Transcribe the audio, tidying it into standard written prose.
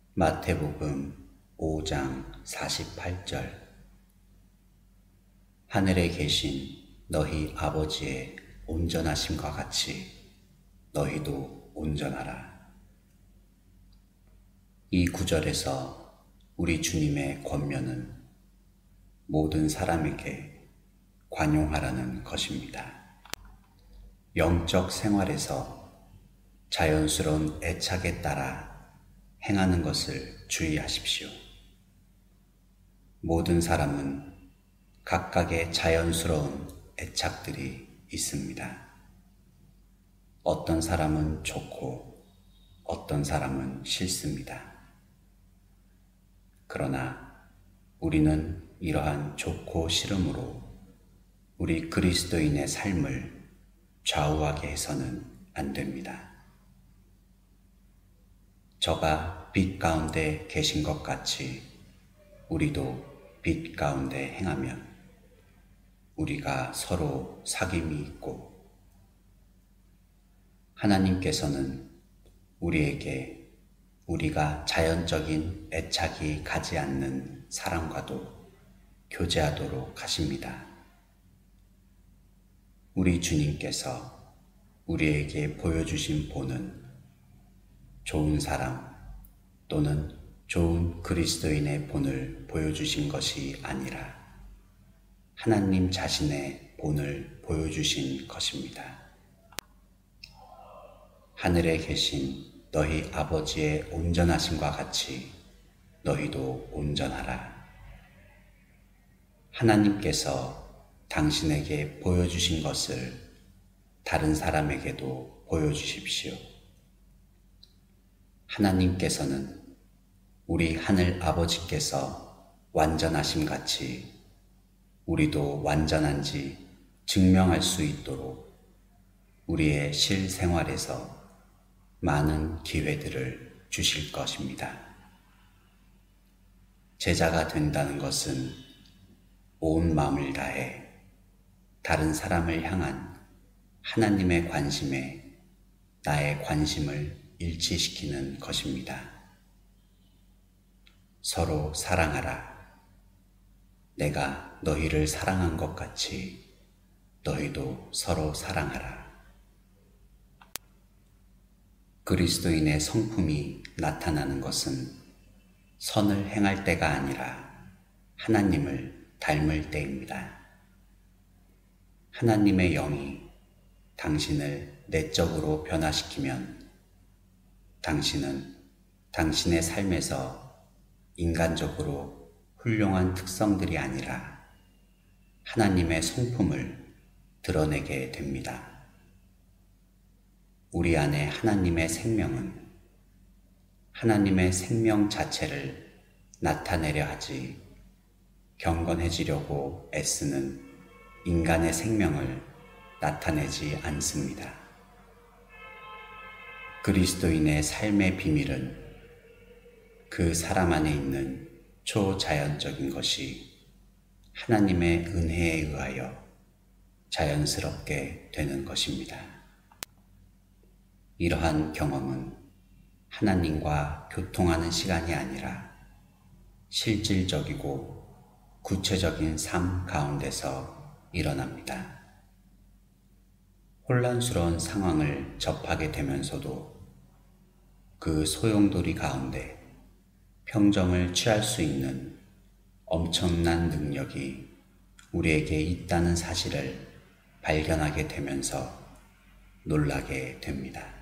마태복음 5장 48절. 하늘에 계신 너희 아버지의 온전하심과 같이 너희도 온전하라. 이 구절에서 우리 주님의 권면은 모든 사람에게 관용하라는 것입니다. 영적 생활에서 자연스러운 애착에 따라 행하는 것을 주의하십시오. 모든 사람은 각각의 자연스러운 애착들이 있습니다. 어떤 사람은 좋고 어떤 사람은 싫습니다. 그러나 우리는 이러한 좋고 싫음으로 우리 그리스도인의 삶을 좌우하게 해서는 안 됩니다. 저가 빛 가운데 계신 것 같이 우리도 빛 가운데 행하면 우리가 서로 사귐이 있고 하나님께서는 우리에게 우리가 자연적인 애착이 가지 않는 사람과도 교제하도록 하십니다. 우리 주님께서 우리에게 보여주신 본은 좋은 사람 또는 좋은 그리스도인의 본을 보여주신 것이 아니라 하나님 자신의 본을 보여주신 것입니다. 하늘에 계신 너희 아버지의 온전하심과 같이 너희도 온전하라. 하나님께서 당신에게 보여주신 것을 다른 사람에게도 보여주십시오. 하나님께서는 우리 하늘 아버지께서 완전하심 같이 우리도 완전한지 증명할 수 있도록 우리의 실생활에서 많은 기회들을 주실 것입니다. 제자가 된다는 것은 온 마음을 다해 다른 사람을 향한 하나님의 관심에 나의 관심을 일치시키는 것입니다. 서로 사랑하라. 내가 너희를 사랑한 것 같이 너희도 서로 사랑하라. 그리스도인의 성품이 나타나는 것은 선을 행할 때가 아니라 하나님을 닮을 때입니다. 하나님의 영이 당신을 내적으로 변화시키면 당신은 당신의 삶에서 인간적으로 훌륭한 특성들이 아니라 하나님의 성품을 드러내게 됩니다. 우리 안에 하나님의 생명은 하나님의 생명 자체를 나타내려 하지 경건해지려고 애쓰는 인간의 생명을 나타내지 않습니다. 그리스도인의 삶의 비밀은 그 사람 안에 있는 초자연적인 것이 하나님의 은혜에 의하여 자연스럽게 되는 것입니다. 이러한 경험은 하나님과 교통하는 시간이 아니라 실질적이고 구체적인 삶 가운데서 일어납니다. 혼란스러운 상황을 접하게 되면서도 그 소용돌이 가운데 평정을 취할 수 있는 엄청난 능력이 우리에게 있다는 사실을 발견하게 되면서 놀라게 됩니다.